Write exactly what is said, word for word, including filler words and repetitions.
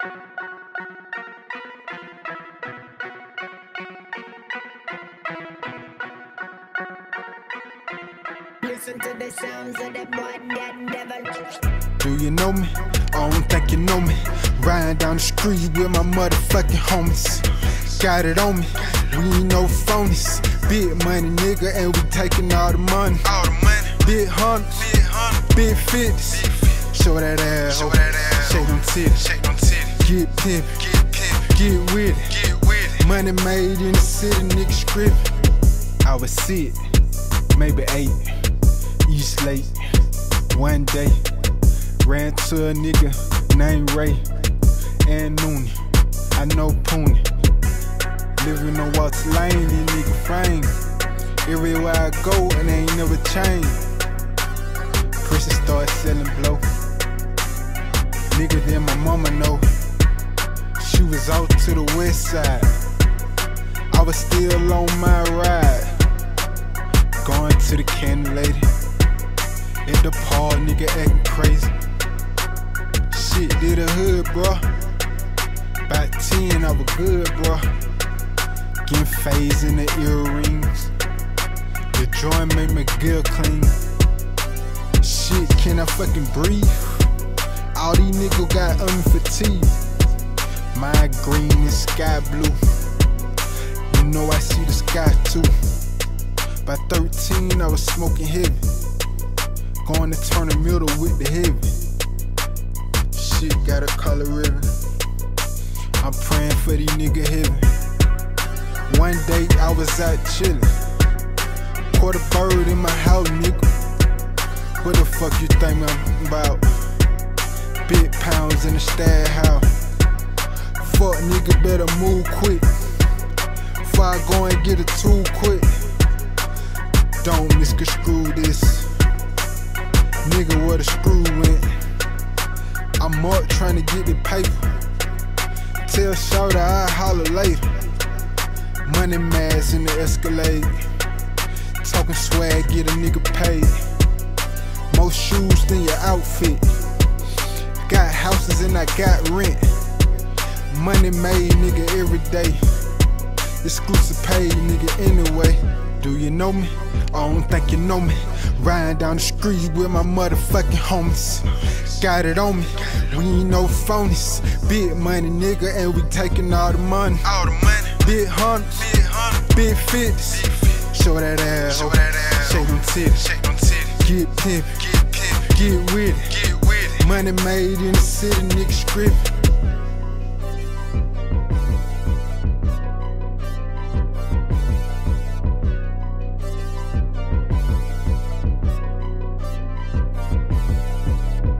Listen to the sounds of the boy, that devil. Do you know me? I don't think you know me. Riding down the street with my motherfucking homies. Got it on me, we ain't no phonies. Big money nigga and we taking all the money. All the money. Big hunters, big, hunters. Big fitness. Show that ass, show that ass. Shake them titties, shake them titties. Get pimpin', get pimpin', get with it, get with it. Money made in the city, nigga scriptin'. I was sick, maybe eight. East late, one day, ran to a nigga named Ray and Noonie. I know Poonie. Living on Walter Lane, these nigga frame. Everywhere I go, and they ain't never change. Precious started selling blow. Nigga, then my mama know. She was out to the west side. I was still on my ride. Going to the candy lady. At the park, nigga acting crazy. Shit did a hood, bro. About ten, I was good, bro. Getting phased in the earrings. The joint make me get clean. Shit, can I fucking breathe? All these niggas got unfatigue. My green and sky blue. You know I see the sky too. By thirteen, I was smoking heavy. Going to turn the middle with the heavy. Shit, got a color ribbon. I'm praying for these niggas heaven. One day I was out chillin'. Caught a bird in my house, nigga. What the fuck you think I'm about? Big pounds in the stab house. Fuck nigga, better move quick. Before I go and get a tool quick. Don't misconstrue this. Nigga, where the screw went. I'm up trying to get the paper. Tell Shawty I'll holler later. Money mass in the Escalade. Talking swag, get a nigga paid. More shoes than your outfit. Got houses and I got rent. Money made, nigga, every day. Exclusive paid, nigga, anyway. Do you know me? I don't think you know me. Riding down the street with my motherfucking homies. Got it on me, we ain't no phonies. Big money nigga and we taking all the money. All the money. Big hunters, big, hunters. Big fitness. Show that ass, show that ass. Shake them titties, shake them titties. Get pimpin', get pimpin', get with it, get with it. Money made in the city, nigga scriptin'.